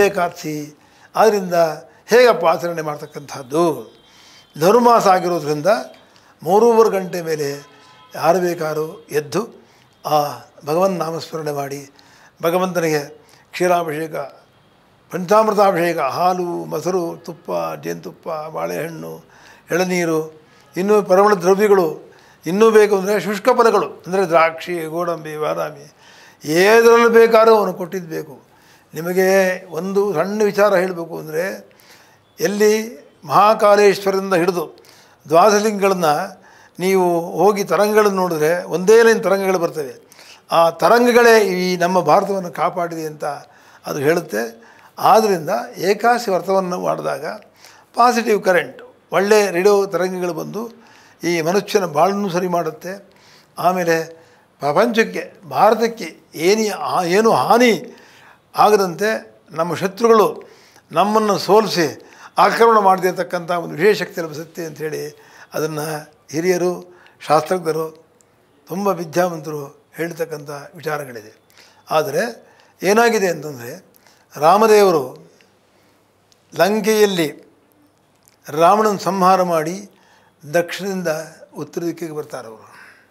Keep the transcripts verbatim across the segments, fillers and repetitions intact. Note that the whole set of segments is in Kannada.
ಏಕಾದಶಿ. ಆದ್ದರಿಂದ ಹೇಗಪ್ಪ ಆಚರಣೆ ಮಾಡ್ತಕ್ಕಂಥದ್ದು? ಧನುರ್ಮಾಸ ಆಗಿರೋದ್ರಿಂದ ಮೂರೂವರೆ ಗಂಟೆ ಮೇಲೆ ಯಾರು ಬೇಕಾದ್ರೂ ಎದ್ದು ಆ ಭಗವನ್ ನಾಮಸ್ಮರಣೆ ಮಾಡಿ ಭಗವಂತನಿಗೆ ಕ್ಷೀರಾಭಿಷೇಕ, ಪಂಚಾಮೃತಾಭಿಷೇಕ, ಹಾಲು, ಮೊಸರು, ತುಪ್ಪ, ಜೇನುತುಪ್ಪ, ಬಾಳೆಹಣ್ಣು, ಎಳನೀರು, ಇನ್ನೂ ಪರಿಮಳ ದ್ರವ್ಯಗಳು, ಇನ್ನೂ ಬೇಕು ಅಂದರೆ ಶುಷ್ಕ ಫಲಗಳು ಅಂದರೆ ದ್ರಾಕ್ಷಿ, ಗೋಡಂಬಿ, ಬಾದಾಮಿ, ಏದರಲ್ಲಿ ಬೇಕಾದ್ರೂ ಅವನು ಕೊಟ್ಟಿದ್ದು ಬೇಕು. ನಿಮಗೆ ಒಂದು ಸಣ್ಣ ವಿಚಾರ ಹೇಳಬೇಕು ಅಂದರೆ, ಎಲ್ಲಿ ಮಹಾಕಾಲೇಶ್ವರದಿಂದ ಹಿಡಿದು ದ್ವಾದಶಲಿಂಗಗಳನ್ನು ನೀವು ಹೋಗಿ ತರಂಗಗಳನ್ನು ನೋಡಿದ್ರೆ ಒಂದೇ ಲೈನ್ ತರಂಗಗಳು ಬರ್ತವೆ. ಆ ತರಂಗಗಳೇ ಈ ನಮ್ಮ ಭಾರತವನ್ನು ಕಾಪಾಡಿದೆ ಅಂತ ಅದು ಹೇಳುತ್ತೆ. ಆದ್ದರಿಂದ ಏಕಾದಶಿ ವ್ರತವನ್ನು ಮಾಡಿದಾಗ ಪಾಸಿಟಿವ್ ಕರೆಂಟ್, ಒಳ್ಳೆಯ ರೇಡಿಯೋ ತರಂಗಗಳು ಬಂದು ಈ ಮನುಷ್ಯನ ಬಾಳನ್ನು ಸರಿ ಮಾಡುತ್ತೆ. ಆಮೇಲೆ ಪ್ರಪಂಚಕ್ಕೆ, ಭಾರತಕ್ಕೆ ಏನಿ ಏನು ಹಾನಿ ಆಗದಂತೆ ನಮ್ಮ ಶತ್ರುಗಳು ನಮ್ಮನ್ನು ಸೋಲಿಸಿ ಆಕ್ರಮಣ ಮಾಡದಿರ್ತಕ್ಕಂಥ ಒಂದು ವಿಶೇಷ ಶಕ್ತಿ ಲಭಿಸುತ್ತೆ ಅಂಥೇಳಿ ಅದನ್ನು ಹಿರಿಯರು, ಶಾಸ್ತ್ರಜ್ಞರು, ತುಂಬ ವಿದ್ಯಾವಂತರು ಹೇಳ್ತಕ್ಕಂಥ ವಿಚಾರಗಳಿದೆ. ಆದರೆ ಏನಾಗಿದೆ ಅಂತಂದರೆ, ರಾಮದೇವರು ಲಂಕೆಯಲ್ಲಿ ರಾವಣನ ಸಂಹಾರ ಮಾಡಿ ದಕ್ಷಿಣದಿಂದ ಉತ್ತರ ದಿಕ್ಕಿಗೆ ಬರ್ತಾರೆ. ಅವರು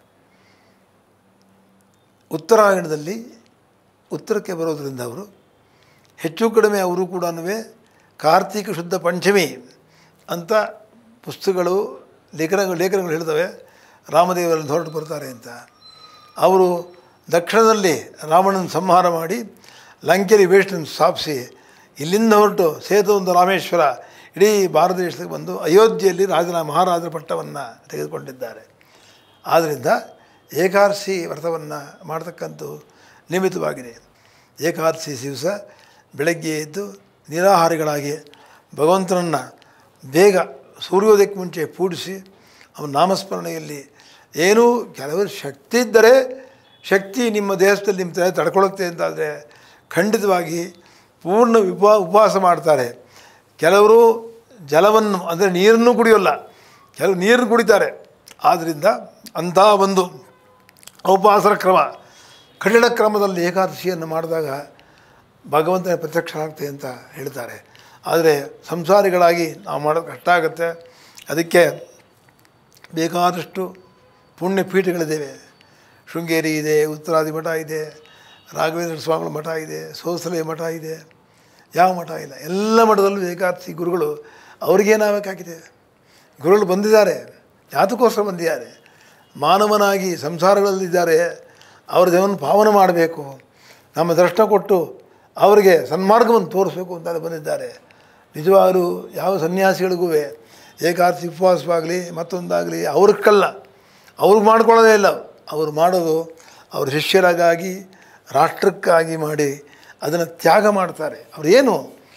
ಉತ್ತರಾಯಣದಲ್ಲಿ ಉತ್ತರಕ್ಕೆ ಬರೋದರಿಂದ ಅವರು ಹೆಚ್ಚು ಕಡಿಮೆ ಅವರು ಕೂಡ ಕಾರ್ತಿಕ ಶುದ್ಧ ಪಂಚಮಿ ಅಂತ ಪುಸ್ತಕಗಳು, ಲೇಖನಗಳು ಲೇಖನಗಳು ಹೇಳ್ತವೆ ರಾಮದೇವರಲ್ಲಿ ಹೊರಟು ಬರ್ತಾರೆ ಅಂತ. ಅವರು ದಕ್ಷಿಣದಲ್ಲಿ ರಾವಣನ ಸಂಹಾರ ಮಾಡಿ ಲಂಕೆಯಲ್ಲಿ ವೇಷ್ಟನ್ನು ಸ್ಥಾಪಿಸಿ ಇಲ್ಲಿಂದ ಹೊರಟು ಸೇತುವಂತ ರಾಮೇಶ್ವರ ಇಡೀ ಭಾರತ ದೇಶಕ್ಕೆ ಬಂದು ಅಯೋಧ್ಯೆಯಲ್ಲಿ ರಾಜನ ಮಹಾರಾಜರ ಪಟ್ಟವನ್ನು ತೆಗೆದುಕೊಂಡಿದ್ದಾರೆ. ಆದ್ದರಿಂದ ಏಕಾದಶಿ ವ್ರತವನ್ನು ಮಾಡ್ತಕ್ಕಂಥ ನಿಮಿತ್ತವಾಗಿದೆ. ಏಕಾದಶಿ ದಿವಸ ಬೆಳಗ್ಗೆ ಎದ್ದು ನಿರಾಹಾರಿಗಳಾಗಿ ಭಗವಂತನನ್ನು ಬೇಗ ಸೂರ್ಯೋದಯಕ್ಕೆ ಮುಂಚೆ ಪೂಜಿಸಿ ಅವನ ನಾಮಸ್ಮರಣೆಯಲ್ಲಿ ಏನೂ ಕೆಲವರು ಶಕ್ತಿ ಇದ್ದರೆ, ಶಕ್ತಿ ನಿಮ್ಮ ದೇಹದಲ್ಲಿ ನಿಮ್ಮ ತಲೆ ತಡ್ಕೊಳ್ಳುತ್ತೆ ಅಂತಾದರೆ ಖಂಡಿತವಾಗಿ ಪೂರ್ಣ ಉಪಾ ಉಪವಾಸ ಮಾಡ್ತಾರೆ. ಕೆಲವರು ಜಲವನ್ನು ಅಂದರೆ ನೀರನ್ನು ಕುಡಿಯೋಲ್ಲ, ಕೆಲವು ನೀರನ್ನು ಕುಡಿತಾರೆ. ಆದ್ದರಿಂದ ಅಂಥ ಒಂದು ಉಪವಾಸದ ಕ್ರಮ, ಕಠಿಣ ಕ್ರಮದಲ್ಲಿ ಏಕಾದಶಿಯನ್ನು ಮಾಡಿದಾಗ ಭಗವಂತನ ಪ್ರತ್ಯಕ್ಷ ಆಗ್ತದೆ ಅಂತ ಹೇಳ್ತಾರೆ. ಆದರೆ ಸಂಸಾರಿಗಳಾಗಿ ನಾವು ಮಾಡೋದು ಕಷ್ಟ ಆಗುತ್ತೆ. ಅದಕ್ಕೆ ಬೇಕಾದಷ್ಟು ಪುಣ್ಯಪೀಠಗಳಿದ್ದೇವೆ. ಶೃಂಗೇರಿ ಇದೆ, ಉತ್ತರಾದಿ ಮಠ ಇದೆ, ರಾಘವೇಂದ್ರ ಸ್ವಾಮಿಗಳ ಮಠ ಇದೆ, ಸೋಸಲೆ ಮಠ ಇದೆ, ಯಾವ ಮಠ ಇಲ್ಲ. ಎಲ್ಲ ಮಠದಲ್ಲೂ ಏಕಾದಶಿ ಗುರುಗಳು ಅವ್ರಿಗೇನಾಗಬೇಕಾಗಿದೆ? ಗುರುಗಳು ಬಂದಿದ್ದಾರೆ, ಯಾತಕ್ಕೋಸ್ಕರ ಬಂದಿದ್ದಾರೆ? ಮಾನವನಾಗಿ ಸಂಸಾರಗಳಲ್ಲಿದ್ದಾರೆ, ಅವ್ರ ದೇವನ ಪಾವನ ಮಾಡಬೇಕು, ನಮ್ಮ ದರ್ಶನ ಕೊಟ್ಟು ಅವರಿಗೆ ಸನ್ಮಾರ್ಗವನ್ನು ತೋರಿಸ್ಬೇಕು ಅಂತ ಬಂದಿದ್ದಾರೆ. ನಿಜವಾಗಲೂ ಯಾವ ಸನ್ಯಾಸಿಗಳಿಗೂ ಏಕಾದಶಿ ಉಪವಾಸವಾಗಲಿ ಮತ್ತೊಂದಾಗಲಿ ಅವ್ರಿಗಲ್ಲ, ಅವ್ರಿಗೆ ಮಾಡ್ಕೊಳ್ಳೋದೇ ಇಲ್ಲ. ಅವರು ಮಾಡೋದು ಅವ್ರ ಶಿಷ್ಯರಿಗಾಗಿ, ರಾಷ್ಟ್ರಕ್ಕಾಗಿ ಮಾಡಿ ಅದನ್ನು ತ್ಯಾಗ ಮಾಡ್ತಾರೆ. ಅವರೇನು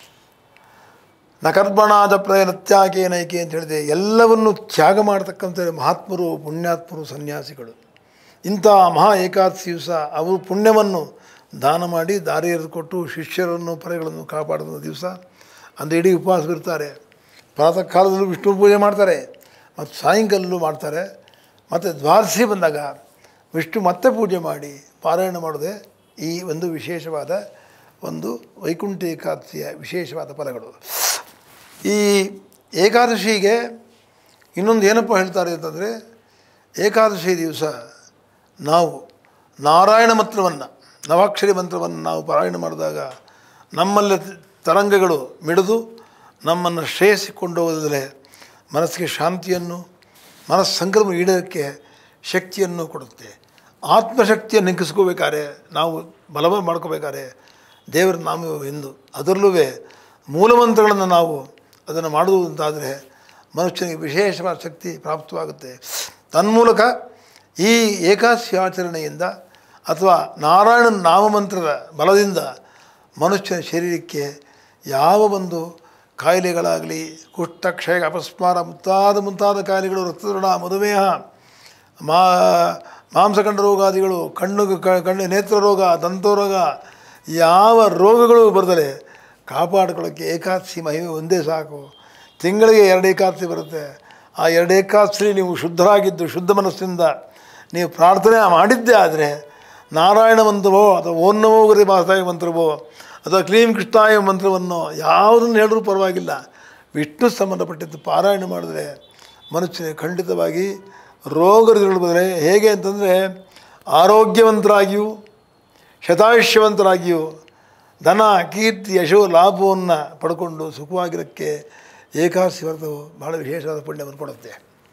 ನಕರ್ಬಣಾದ ಪ್ರಯನ ತ್ಯಾಗೇನೈಕೆ ಅಂತ ಹೇಳಿದೆ, ಎಲ್ಲವನ್ನು ತ್ಯಾಗ ಮಾಡ್ತಕ್ಕಂಥ ಮಹಾತ್ಮರು, ಪುಣ್ಯಾತ್ಮರು, ಸನ್ಯಾಸಿಗಳು. ಇಂಥ ಮಹಾ ಏಕಾದಶಿ ದಿವಸ ಅವರು ಪುಣ್ಯವನ್ನು ದಾನ ಮಾಡಿ ದಾರಿ ಎರೆದುಕೊಟ್ಟು ಶಿಷ್ಯರನ್ನು ಪರೆಗಳನ್ನು ಕಾಪಾಡಿದ ದಿವಸ. ಅಂದರೆ ಇಡೀ ಉಪವಾಸವಿರ್ತಾರೆ. ಪ್ರಾತಃ ಕಾಲದಲ್ಲೂ ವಿಷ್ಣು ಪೂಜೆ ಮಾಡ್ತಾರೆ, ಮತ್ತು ಸಾಯಂಕಾಲದಲ್ಲೂ ಮಾಡ್ತಾರೆ. ಮತ್ತು ದ್ವಾದಶಿ ಬಂದಾಗ ವಿಷ್ಣು ಮತ್ತೆ ಪೂಜೆ ಮಾಡಿ ಪಾರಾಯಣ ಮಾಡೋದೇ ಈ ಒಂದು ವಿಶೇಷವಾದ ಒಂದು ವೈಕುಂಠ ಏಕಾದಶಿಯ ವಿಶೇಷವಾದ ಫಲಗಳು. ಈ ಏಕಾದಶಿಗೆ ಇನ್ನೊಂದು ಏನಪ್ಪ ಹೇಳ್ತಾರೆ ಅಂತಂದರೆ, ಏಕಾದಶಿ ದಿವಸ ನಾವು ನಾರಾಯಣ ಮಂತ್ರವನ್ನು, ನವಾಕ್ಷರಿ ಮಂತ್ರವನ್ನು ನಾವು ಪಾರಾಯಣ ಮಾಡಿದಾಗ ನಮ್ಮಲ್ಲಿ ತರಂಗಗಳು ಮಿಡಿದು ನಮ್ಮನ್ನು ಶ್ರೇಯಸ್ಸಿಕೊಂಡು ಹೋದರೆ ಮನಸ್ಸಿಗೆ ಶಾಂತಿಯನ್ನು, ಮನಸ್ಸು ಸಂಕ್ರಮಣ ಈಡೋಕ್ಕೆ ಶಕ್ತಿಯನ್ನು ಕೊಡುತ್ತೆ. ಆತ್ಮಶಕ್ತಿಯನ್ನು ಹೆಂಗಿಸ್ಕೋಬೇಕಾದ್ರೆ, ನಾವು ಬಲವ ಮಾಡ್ಕೋಬೇಕಾದ್ರೆ ದೇವರ ನಾಮ ಎಂದು ಅದರಲ್ಲೂ ಮೂಲಮಂತ್ರಗಳನ್ನು ನಾವು ಅದನ್ನು ಮಾಡುವುದು ಅಂತಾದರೆ ಮನುಷ್ಯನಿಗೆ ವಿಶೇಷವಾದ ಶಕ್ತಿ ಪ್ರಾಪ್ತವಾಗುತ್ತೆ. ತನ್ಮೂಲಕ ಈ ಏಕಾದಶಿ ಆಚರಣೆಯಿಂದ ಅಥವಾ ನಾರಾಯಣನ ನಾಮಮಂತ್ರದ ಬಲದಿಂದ ಮನುಷ್ಯನ ಶರೀರಕ್ಕೆ ಯಾವ ಒಂದು ಕಾಯಿಲೆಗಳಾಗಲಿ, ಕುಷ್ಠ, ಕ್ಷಯ, ಅಪಸ್ಮಾರ ಮುಂತಾದ ಮುಂತಾದ ಕಾಯಿಲೆಗಳು, ರಕ್ತದೊಣ, ಮಧುಮೇಹ, ಮಾ ಮಾಂಸಖಂಡ ರೋಗಾದಿಗಳು, ಕಣ್ಣು ಕಣ್ಣು ನೇತ್ರ ರೋಗ, ದಂತರೋಗ, ಯಾವ ರೋಗಗಳು ಬರದಲೆ ಕಾಪಾಡ್ಕೊಳ್ಳೋಕ್ಕೆ ಏಕಾದಶಿ ಮಹಿಮೆ ಒಂದೇ ಸಾಕು. ತಿಂಗಳಿಗೆ ಎರಡು ಏಕಾದಶಿ ಬರುತ್ತೆ. ಆ ಎರಡು ಏಕಾದಶಿ ನೀವು ಶುದ್ಧರಾಗಿದ್ದು ಶುದ್ಧ ಮನಸ್ಸಿಂದ ನೀವು ಪ್ರಾರ್ಥನೆ ಮಾಡಿದ್ದೇ ಆದರೆ ನಾರಾಯಣ ಮಂತ್ರವೋ ಅಥವಾ ಓಂ ನಮೋ ಗುರುದೇವ ಮಂತ್ರವೋ ಅಥವಾ ಕ್ಲೀಂ ಕೃಷ್ಣಾಯ ಮಂತ್ರವನ್ನು ಯಾವುದನ್ನು ಹೇಳಿದ್ರೂ ಪರವಾಗಿಲ್ಲ, ವಿಷ್ಣು ಸಂಬಂಧಪಟ್ಟಿದ್ದು ಪಾರಾಯಣ ಮಾಡಿದ್ರೆ ಮನುಷ್ಯನಿಗೆ ಖಂಡಿತವಾಗಿ ರೋಗಗಳು ಬಂದರೆ ಹೇಗೆ ಅಂತಂದರೆ ಆರೋಗ್ಯವಂತರಾಗಿಯೂ ಶತಾಯುಷ್ಯವಂತರಾಗಿಯೂ ಧನ ಕೀರ್ತಿ ಯಶೋ ಲಾಭವನ್ನು ಪಡ್ಕೊಂಡು ಸುಖವಾಗಿರೋಕ್ಕೆ ಏಕಾದಶಿ ವ್ರತವು ಬಹಳ ವಿಶೇಷವಾದ ಪುಣ್ಯವನ್ನು ಕೊಡುತ್ತೆ.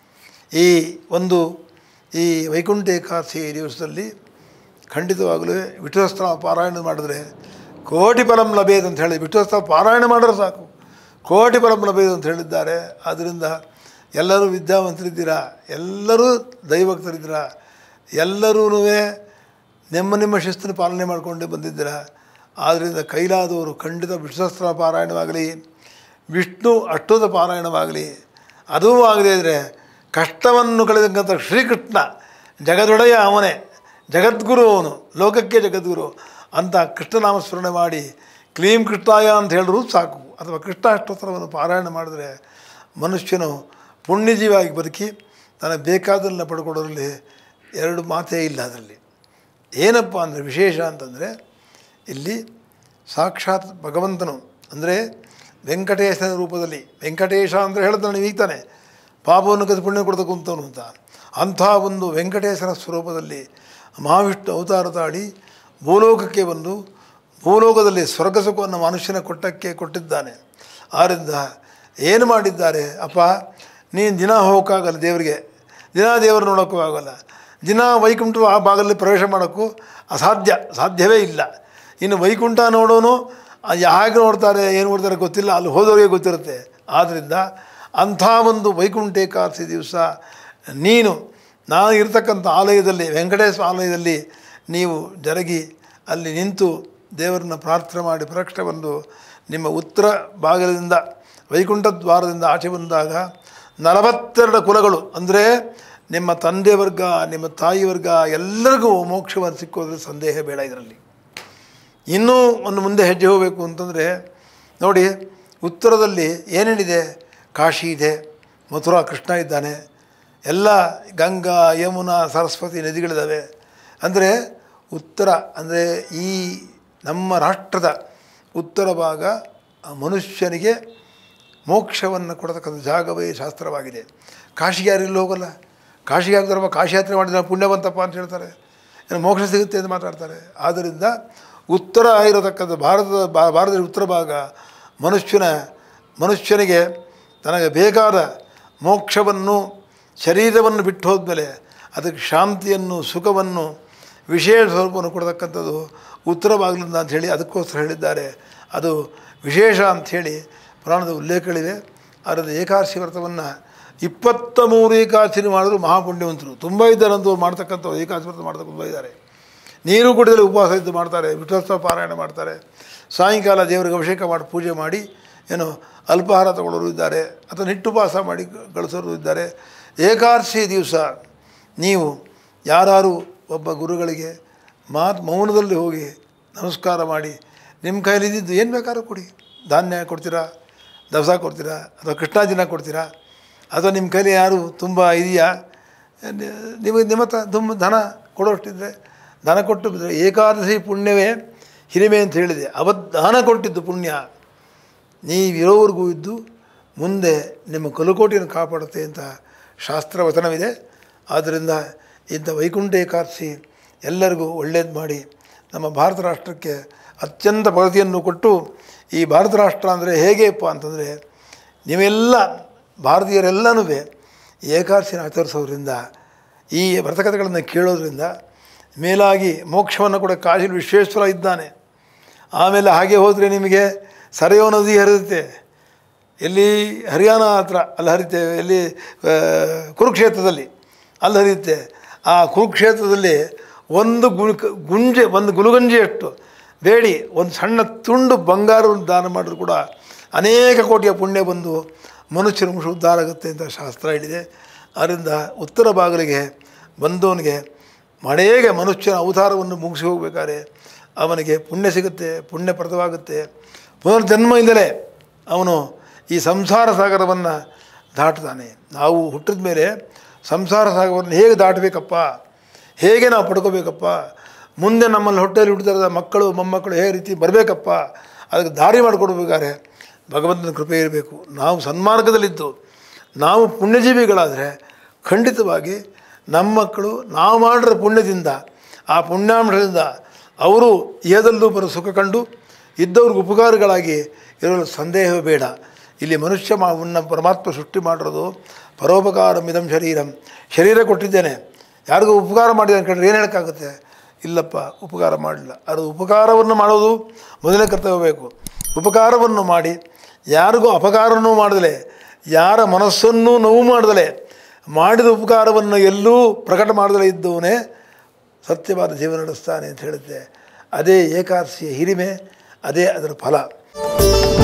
ಈ ಒಂದು ಈ ವೈಕುಂಠ ಏಕಾದಶಿ ದಿವಸದಲ್ಲಿ ಖಂಡಿತವಾಗಲೂ ವಿಠ್ಠಲಸ್ತ್ರ ಪಾರಾಯಣ ಮಾಡಿದ್ರೆ ಕೋಟಿ ಫಲಂ ಲಭೇದ್ ಅಂತ ಹೇಳಿ, ವಿಠ್ಠಲಸ್ತ್ರ ಪಾರಾಯಣ ಮಾಡಿದ್ರೆ ಸಾಕು ಕೋಟಿ ಫಲಂ ಲಭೇದ್ ಅಂತ ಹೇಳಿದ್ದಾರೆ. ಆದ್ದರಿಂದ ಎಲ್ಲರೂ ವಿದ್ಯಾವಂತರಿದ್ದೀರಾ, ಎಲ್ಲರೂ ದೈವಭಕ್ತರಿದ್ದೀರಾ, ಎಲ್ಲರೂ ನಿಮ್ಮ ನಿಮ್ಮ ಶಿಸ್ತನ್ನು ಪಾಲನೆ ಮಾಡಿಕೊಂಡೇ ಬಂದಿದ್ದೀರಾ. ಆದ್ದರಿಂದ ಕೈಲಾದವರು ಖಂಡಿತ ವಿಠ್ಠಲಸ್ತ್ರ ಪಾರಾಯಣವಾಗಲಿ, ವಿಷ್ಣು ಅಷ್ಟೋತ್ತರ ಪಾರಾಯಣವಾಗಲಿ, ಅದೂ ಆಗದೇ ಇದ್ದರೆ ಕಷ್ಟವನ್ನು ಕಳೆದಂಥ ಶ್ರೀಕೃಷ್ಣ ಜಗದೊಡೆಯ ಅವನೇ, ಜಗದ್ಗುರು ಅವನು, ಲೋಕಕ್ಕೆ ಜಗದ್ಗುರು ಅಂತ ಕೃಷ್ಣನಾಮ ಸ್ಮರಣೆ ಮಾಡಿ ಕ್ಲೀಂ ಕೃಷ್ಣಾಯ ಅಂತ ಹೇಳಿದ್ರು ಸಾಕು. ಅಥವಾ ಕೃಷ್ಣ ಅಷ್ಟೋತ್ತರವನ್ನು ಪಾರಾಯಣ ಮಾಡಿದ್ರೆ ಮನುಷ್ಯನು ಪುಣ್ಯಜೀವಾಗಿ ಬದುಕಿ ತನಗೆ ಬೇಕಾದನ್ನು ಪಡ್ಕೊಡೋದ್ರಲ್ಲಿ ಎರಡು ಮಾತೇ ಇಲ್ಲ. ಅದರಲ್ಲಿ ಏನಪ್ಪ ಅಂದರೆ ವಿಶೇಷ ಅಂತಂದರೆ ಇಲ್ಲಿ ಸಾಕ್ಷಾತ್ ಭಗವಂತನು ಅಂದರೆ ವೆಂಕಟೇಶನ ರೂಪದಲ್ಲಿ, ವೆಂಕಟೇಶ ಅಂದರೆ ಹೇಳಿದ್ರೆ ನೀವು ಈಗ್ತಾನೆ ಪಾಪವನ್ನು ಕದ್ದು ಪುಣ್ಯ ಕೊಡ್ತಕ್ಕಂಥವನು ಅಂತ, ಅಂಥ ಒಂದು ವೆಂಕಟೇಶನ ಸ್ವರೂಪದಲ್ಲಿ ಮಹಾವಿಷ್ಣು ಅವತಾರ ತಾಳಿ ಭೂಲೋಕಕ್ಕೆ ಬಂದು ಭೂಲೋಕದಲ್ಲಿ ಸ್ವರ್ಗ ಸುಖವನ್ನು ಮನುಷ್ಯನ ಕೊಟ್ಟಕ್ಕೆ ಕೊಟ್ಟಿದ್ದಾನೆ. ಆದ್ದರಿಂದ ಏನು ಮಾಡಿದ್ದಾರೆ, ಅಪ್ಪ ನೀನು ದಿನ ಹೋಗೋಕ್ಕಾಗಲ್ಲ ದೇವರಿಗೆ, ದಿನ ದೇವರು ನೋಡೋಕ್ಕೂ ಆಗೋಲ್ಲ, ದಿನ ವೈಕುಂಠ ಆ ಭಾಗದಲ್ಲಿ ಪ್ರವೇಶ ಮಾಡೋಕ್ಕೂ ಅಸಾಧ್ಯ, ಸಾಧ್ಯವೇ ಇಲ್ಲ. ಇನ್ನು ವೈಕುಂಠ ನೋಡೋನು ಹೇಗೆ ನೋಡ್ತಾರೆ ಏನು ನೋಡ್ತಾರೆ ಗೊತ್ತಿಲ್ಲ, ಅಲ್ಲಿ ಹೋದವರಿಗೆ ಗೊತ್ತಿರುತ್ತೆ. ಆದ್ದರಿಂದ ಅಂಥ ಒಂದು ವೈಕುಂಠ ಏಕಾದಶಿ ದಿವಸ ನೀನು ನಾನು ಇರ್ತಕ್ಕಂಥ ಆಲಯದಲ್ಲಿ, ವೆಂಕಟೇಶ್ವರ ಆಲಯದಲ್ಲಿ ನೀವು ಜರುಗಿ ಅಲ್ಲಿ ನಿಂತು ದೇವರನ್ನು ಪ್ರಾರ್ಥನೆ ಮಾಡಿ ಪ್ರದಕ್ಷಿಣೆ ಬಂದು ನಿಮ್ಮ ಉತ್ತರ ಭಾಗದಿಂದ ವೈಕುಂಠ ದ್ವಾರದಿಂದ ಆಚೆ ಬಂದಾಗ ನಲವತ್ತೆರಡು ಕುಲಗಳು ಅಂದರೆ ನಿಮ್ಮ ತಂದೆ ವರ್ಗ, ನಿಮ್ಮ ತಾಯಿ ವರ್ಗ ಎಲ್ಲರಿಗೂ ಮೋಕ್ಷವನ್ನು ಸಿಕ್ಕೋದ್ರೆ ಸಂದೇಹ ಬೇಡ. ಇದರಲ್ಲಿ ಇನ್ನೂ ಒಂದು ಮುಂದೆ ಹೆಜ್ಜೆ ಹೋಗಬೇಕು ಅಂತಂದರೆ ನೋಡಿ, ಉತ್ತರದಲ್ಲಿ ಏನೇನಿದೆ, ಕಾಶಿ ಇದೆ, ಮಥುರಾ ಕೃಷ್ಣ ಇದ್ದಾನೆ, ಎಲ್ಲ ಗಂಗಾ ಯಮುನಾ ಸರಸ್ವತಿ ನದಿಗಳಿದ್ದಾವೆ. ಅಂದರೆ ಉತ್ತರ ಅಂದರೆ ಈ ನಮ್ಮ ರಾಷ್ಟ್ರದ ಉತ್ತರ ಭಾಗ ಮನುಷ್ಯನಿಗೆ ಮೋಕ್ಷವನ್ನು ಕೊಡತಕ್ಕಂಥ ಜಾಗವೇ ಶಾಸ್ತ್ರವಾಗಿದೆ. ಕಾಶಿಗೆ ಯಾರಿಲ್ಲ ಹೋಗಲ್ಲ, ಕಾಶಿಗೆ ಆಗ್ತಾರಪ್ಪ, ಕಾಶಿ ಯಾತ್ರೆ ಮಾಡಿದ್ರೆ ಪುಣ್ಯವಂತಪ್ಪ ಅಂತ ಹೇಳ್ತಾರೆ, ಏನು ಮೋಕ್ಷ ಸಿಗುತ್ತೆ ಅಂತ ಮಾತಾಡ್ತಾರೆ. ಆದ್ದರಿಂದ ಉತ್ತರ ಇರತಕ್ಕಂಥ ಭಾರತದ ಭಾರತದ ಉತ್ತರ ಭಾಗ ಮನುಷ್ಯನ ಮನುಷ್ಯನಿಗೆ ತನಗೆ ಬೇಕಾದ ಮೋಕ್ಷವನ್ನು ಶರೀರವನ್ನು ಬಿಟ್ಟು ಹೋದ್ಮೇಲೆ ಅದಕ್ಕೆ ಶಾಂತಿಯನ್ನು ಸುಖವನ್ನು ವಿಶೇಷ ಸ್ವರೂಪವನ್ನು ಕೊಡತಕ್ಕಂಥದ್ದು ಉತ್ತರ ಭಾಗದಿಂದ ಅಂಥೇಳಿ ಅದಕ್ಕೋಸ್ಕರ ಹೇಳಿದ್ದಾರೆ. ಅದು ವಿಶೇಷ ಅಂಥೇಳಿ ಪುರಾಣದ ಉಲ್ಲೇಖಗಳಿವೆ. ಅದರ ಏಕಾದಶಿ ವ್ರತವನ್ನು ಇಪ್ಪತ್ತ ಮೂರು ಏಕಾದಶಿ ಮಾಡಿದ್ರು ಮಹಾಪುಣ್ಯವಂತರು ತುಂಬ ಇದ್ದಾರೆ ಅಂತವ್ರು ಮಾಡ್ತಕ್ಕಂಥವ್ರು, ಏಕಾದಶಿ ವ್ರತ ಮಾಡ್ತಕ್ಕ ತುಂಬ ಇದ್ದಾರೆ. ನೀರು ಕುಡಿದಲ್ಲಿ ಉಪವಾಸ ಇದ್ದು ಮಾಡ್ತಾರೆ, ವಿಠ್ಠಲೋತ್ಸವ ಪಾರಾಯಣ ಮಾಡ್ತಾರೆ, ಸಾಯಂಕಾಲ ದೇವರಿಗೆ ಅಭಿಷೇಕ ಮಾಡಿ ಪೂಜೆ ಮಾಡಿ ಏನು ಅಲ್ಪಾಹಾರ ತಗೊಳ್ಳೋರು ಇದ್ದಾರೆ, ಅಥವಾ ನಿಟ್ಟುಪವಾಸ ಮಾಡಿ ಗಳಿಸೋರು ಇದ್ದಾರೆ. ಏಕಾದಶಿ ದಿವಸ ನೀವು ಯಾರು ಒಬ್ಬ ಗುರುಗಳಿಗೆ ಮಾತು ಮೌನದಲ್ಲಿ ಹೋಗಿ ನಮಸ್ಕಾರ ಮಾಡಿ ನಿಮ್ಮ ಕೈಲಿದ್ದು ಏನು ಬೇಕಾದ್ರೂ ಕೊಡಿ, ಧಾನ್ಯ ಕೊಡ್ತೀರಾ, ದವಸ ಕೊಡ್ತೀರಾ, ಅಥವಾ ಕೃಷ್ಣಾಜಿನ ಕೊಡ್ತೀರಾ, ಅಥವಾ ನಿಮ್ಮ ಕೈಲಿ ಯಾರು ತುಂಬ ಇದೆಯಾ ನಿಮಗೆ ನಿಮ್ಮ ಹತ್ರ ತುಂಬ ಧನ ಕೊಡೋಷ್ಟಿದ್ರೆ ದಾನ ಕೊಟ್ಟು ಬಿದ್ದರೆ ಏಕಾದಶಿ ಪುಣ್ಯವೇ ಹಿರಿಮೆ ಅಂತ ಹೇಳಿದೆ. ಅವತ್ತು ದಾನ ಕೊಟ್ಟಿದ್ದು ಪುಣ್ಯ ನೀವಿರೋವರೆಗೂ ಇದ್ದು ಮುಂದೆ ನಿಮ್ಮ ಕಲುಕೋಟಿಯನ್ನು ಕಾಪಾಡುತ್ತೆ ಅಂತ ಶಾಸ್ತ್ರವಚನವಿದೆ. ಆದ್ದರಿಂದ ಇಂಥ ವೈಕುಂಠ ಏಕಾದಶಿ ಎಲ್ಲರಿಗೂ ಒಳ್ಳೇದು ಮಾಡಿ ನಮ್ಮ ಭಾರತ ರಾಷ್ಟ್ರಕ್ಕೆ ಅತ್ಯಂತ ಪ್ರಗತಿಯನ್ನು ಕೊಟ್ಟು, ಈ ಭಾರತ ರಾಷ್ಟ್ರ ಅಂದರೆ ಹೇಗೆಪ್ಪ ಅಂತಂದರೆ ನೀವೆಲ್ಲ ಭಾರತೀಯರೆಲ್ಲನೂ ಏಕಾದಶಿನ ಆಚರಿಸೋದ್ರಿಂದ, ಈ ವ್ರತಕಥೆಗಳನ್ನು ಕೇಳೋದ್ರಿಂದ ಮೇಲಾಗಿ ಮೋಕ್ಷವನ್ನು ಕೂಡ ಕಾಶಿಲಿ ವಿಶ್ವೇಶ್ವರ ಇದ್ದಾನೆ. ಆಮೇಲೆ ಹಾಗೆ ಹೋದರೆ ನಿಮಗೆ ಸರಯೂ ನದಿ ಹರಿಯುತ್ತೆ, ಎಲ್ಲಿ ಹರಿಯಾಣ ಹತ್ರ ಅಲ್ಲಿ ಹರಿಯುತ್ತೆ, ಎಲ್ಲಿ ಕುರುಕ್ಷೇತ್ರದಲ್ಲಿ ಅಲ್ಲಿ ಹರಿಯುತ್ತೆ. ಆ ಕುರುಕ್ಷೇತ್ರದಲ್ಲಿ ಒಂದು ಗು ಗುಂಜೆ ಒಂದು ಗುಲುಗಂಜಿಯಷ್ಟು ಬೇಡಿ ಒಂದು ಸಣ್ಣ ತುಂಡು ಬಂಗಾರವನ್ನು ದಾನ ಮಾಡಿದ್ರು ಕೂಡ ಅನೇಕ ಕೋಟಿಯ ಪುಣ್ಯ ಬಂದು ಮನುಷ್ಯನ ವಂಶ ಉದ್ಧಾರ ಆಗುತ್ತೆ ಅಂತ ಶಾಸ್ತ್ರ ಹೇಳಿದೆ. ಅದರಿಂದ ಉತ್ತರ ಭಾಗಲಿಗೆ ಬಂದವನಿಗೆ ಮಳೆಗೆ ಮನುಷ್ಯನ ಅವತಾರವನ್ನು ಮುಗಿಸಿ ಹೋಗಬೇಕಾದ್ರೆ ಅವನಿಗೆ ಪುಣ್ಯ ಸಿಗುತ್ತೆ, ಪುಣ್ಯಪ್ರದವಾಗುತ್ತೆ. ಪುನರ್ಜನ್ಮ ಇಲ್ಲದೆ ಅವನು ಈ ಸಂಸಾರ ಸಾಗರವನ್ನು ದಾಟ್ತಾನೆ. ನಾವು ಹುಟ್ಟಿದ ಮೇಲೆ ಸಂಸಾರ ಸಾಗರವನ್ನು ಹೇಗೆ ದಾಟಬೇಕಪ್ಪ, ಹೇಗೆ ನಾವು ಪಡ್ಕೋಬೇಕಪ್ಪ, ಮುಂದೆ ನಮ್ಮಲ್ಲಿ ಹೊಟ್ಟೆಯಲ್ಲಿ ಹುಟ್ಟಿದ ಮಕ್ಕಳು ಮೊಮ್ಮಕ್ಕಳು ಹೇ ರೀತಿ ಬರಬೇಕಪ್ಪ, ಅದಕ್ಕೆ ದಾರಿ ಮಾಡಿಕೊಡ್ಬೇಕಾದ್ರೆ ಭಗವಂತನ ಕೃಪೆ ಇರಬೇಕು. ನಾವು ಸನ್ಮಾರ್ಗದಲ್ಲಿದ್ದು ನಾವು ಪುಣ್ಯಜೀವಿಗಳಾದರೆ ಖಂಡಿತವಾಗಿ ನಮ್ಮ ಮಕ್ಕಳು ನಾವು ಮಾಡಿರೋ ಪುಣ್ಯದಿಂದ, ಆ ಪುಣ್ಯಾಂಶದಿಂದ ಅವರು ಏದಲ್ಲೂ ಬರೋ ಸುಖ ಕಂಡು ಇದ್ದವ್ರಿಗೆ ಉಪಕಾರಗಳಾಗಿ ಇರಲು ಸಂದೇಹವೇ ಬೇಡ. ಇಲ್ಲಿ ಮನುಷ್ಯ ಮಾ ಉನ್ನ ಪರಮಾತ್ಮ ಸೃಷ್ಟಿ ಮಾಡಿರೋದು ಪರೋಪಕಾರ ಮಿದಂ ಶರೀರಂ, ಶರೀರ ಕೊಟ್ಟಿದ್ದೇನೆ ಯಾರಿಗೂ ಉಪಕಾರ ಮಾಡಿದ್ದಾನೆ ಕಂಡ್ರೆ ಏನು ಹೇಳೋಕ್ಕಾಗುತ್ತೆ? ಇಲ್ಲಪ್ಪ, ಉಪಕಾರ ಮಾಡಲಿಲ್ಲ. ಅದು ಉಪಕಾರವನ್ನು ಮಾಡೋದು ಮೊದಲನೇ ಕರ್ತವ್ಯ ಬೇಕು. ಉಪಕಾರವನ್ನು ಮಾಡಿ ಯಾರಿಗೂ ಅಪಕಾರವೂ ಮಾಡದಲೇ, ಯಾರ ಮನಸ್ಸನ್ನು ನೋವು ಮಾಡದಲೇ, ಮಾಡಿದ ಉಪಕಾರವನ್ನು ಎಲ್ಲೂ ಪ್ರಕಟ ಮಾಡದಲೇ ಇದ್ದವನೇ ಸತ್ಯವಾದ ಜೀವನ ನಡೆಸ್ತಾನೆ ಅಂತ ಹೇಳುತ್ತೆ. ಅದೇ ಏಕಾದಶಿಯ ಹಿರಿಮೆ, ಅದೇ ಅದರ ಫಲ.